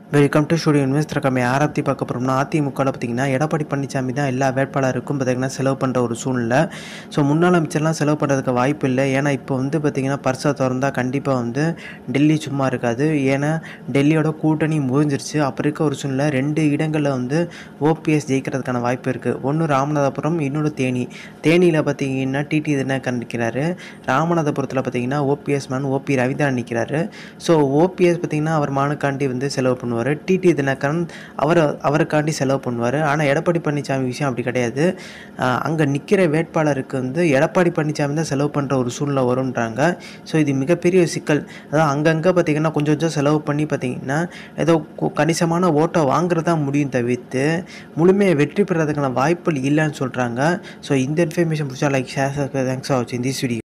Welcome to studio invest நம்ம யாரை பற்றி பார்க்க போகிறோம்னா அதிமுகவில் பார்த்தீங்கன்னா எடப்பாடி பழனிசாமி தான் எல்லா வேட்பாளருக்கும் பார்த்தீங்கன்னா செலவு பண்ணுற ஒரு சூழ்நிலை. ஸோ முன்னாள் அமைச்சர்லாம் செலவு பண்ணுறதுக்கு வாய்ப்பு இல்லை. ஏன்னா இப்போ பார்த்தீங்கன்னா பர்ஸை திறந்தால் கண்டிப்பாக டெல்லி சும்மா இருக்காது. ஏன்னா டெல்லியோட கூட்டணி முறிஞ்சிருச்சு. அப்போ இருக்க ஒரு சூழ்நிலை 2 இடங்களில் ஓபிஎஸ் ஜெயிக்கிறதுக்கான வாய்ப்பு இருக்குது. ஒன்று ராமநாதபுரம், இன்னொன்று தேனி. தேனியில் பார்த்தீங்கன்னா டிடி தினகரன் நிற்கிறாரு. ராமநாதபுரத்தில் பார்த்தீங்கன்னா ஓபிஎஸ் மகன் ஓபி ரவீந்திரன் நிற்கிறாரு. ஸோ ஓபிஎஸ் பார்த்தீங்கன்னா அவர் மகனுக்காண்டி செலவு பண்ணுவார். டிடி தினகரன் அவருக்காண்டி செலவு பண்ணுவார். ஆனால் எடப்பாடி பழனிசாமி விஷயம் அப்படி கிடையாது. அங்கே நிற்கிற வேட்பாளருக்கு எடப்பாடி பழனிசாமி தான் செலவு பண்ணுற ஒரு சூழ்நிலை வரும்ன்றாங்க. ஸோ இது மிகப்பெரிய சிக்கல். அதாவது அங்கங்கே பார்த்தீங்கன்னா கொஞ்சம் கொஞ்சம் செலவு பண்ணி பார்த்தீங்கன்னா ஏதோ கணிசமான ஓட்டை வாங்குறதா முடியும் தவிர்த்து முழுமையாக வெற்றி பெறதுக்கான வாய்ப்புகள் இல்லைன்னு சொல்கிறாங்க. ஸோ இந்த இன்ஃபர்மேஷன் பிடிச்சா லைக் ஷேர் தேங்க்ஸ் ஃபார் வாட்சிங் திஸ் வீடியோ.